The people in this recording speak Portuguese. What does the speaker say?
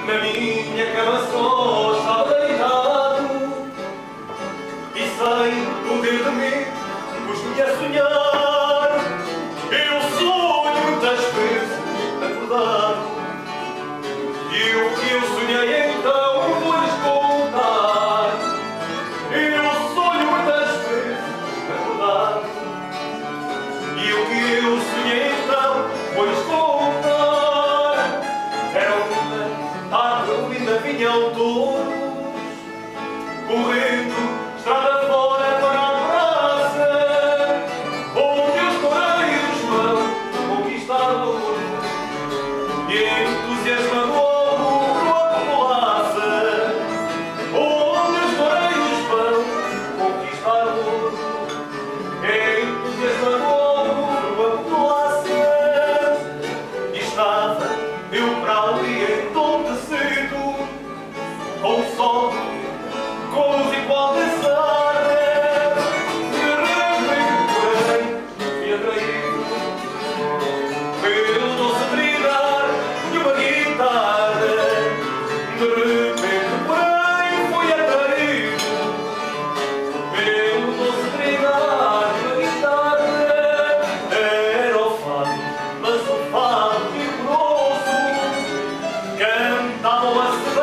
Na minha cama só estava deitado e sem poder dormir pus-me a sonhar. Eu sonho muitas vezes acordado e o que eu sonhei então vou-lhes contar. Eu sonho muitas vezes acordado e o que eu sonhei então vou-lhes contar. Era uma tarde linda, vinham touros correndo estrada fora para a praça, onde os toureiros vão conquistar o ouro e entusiasmando logo a populaça, onde os toureiros vão conquistar o ouro e entusiasmando logo a populaça. E estava eu para ali entontecido, com o sol, com a luz igual desarre. De repente, porém, fui atraído pelo doce brilhar de uma guitarra. De repente, porém, fui atraído pelo doce brilhar de uma guitarra. Era o fado, mas o fado vigoroso cantava a